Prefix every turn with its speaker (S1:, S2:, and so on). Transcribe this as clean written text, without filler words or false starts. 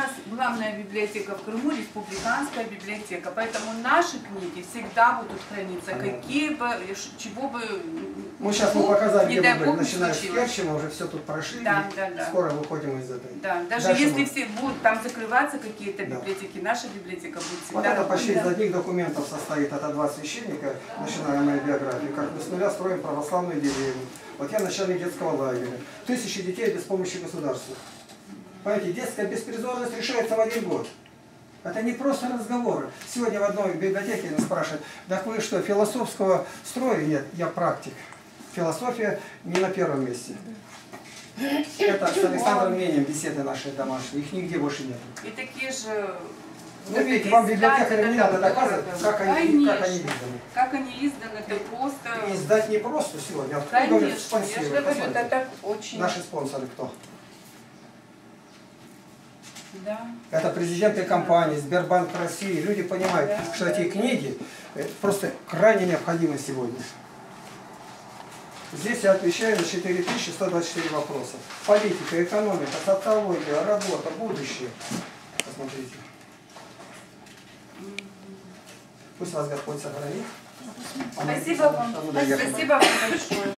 S1: нас главная библиотека в Крыму, республиканская библиотека, поэтому наши книги всегда будут храниться, какие бы, чего бы...
S2: Мы сейчас показали,
S1: не
S2: где
S1: дай бог,
S2: начиная с Керчи, мы уже все тут прошли,
S1: да.
S2: скоро выходим из этой.
S1: Да, даже
S2: дальше
S1: если
S2: мы...
S1: все будут там закрываться какие-то библиотеки, наша библиотека будет всегда...
S2: Вот это почти из одних документов состоит, это 2 священника, начиная моя биография, как мы с нуля строим православную деревню. Вот я начальник детского лагеря. 1000 детей без помощи государства. Понимаете, детская беспризорность решается в 1 год. Это не просто разговоры. Сегодня в одной библиотеке нас спрашивают, да вы что, философского строя? Нет, я практик. Философия не на первом месте. Это с Александром Менем беседы наши домашние, их нигде больше нет.
S1: И такие же...
S2: Ну, видите, вам библиотекарям не надо доказывать, как они изданы.
S1: Как они изданы, это просто...
S2: И издать не просто сегодня, а кто
S1: Конечно,
S2: говорит
S1: я же
S2: спонсирует.
S1: говорю, это очень...
S2: Наши спонсоры кто?
S1: Да.
S2: Это президенты компании, Сбербанк России. Люди понимают,
S1: Да,
S2: что эти книги просто крайне необходимы сегодня. Здесь я отвечаю на 4124 вопроса. Политика, экономика, социология, работа, будущее. Посмотрите. Пусть вас Господь сохранит.
S1: Спасибо вам большое.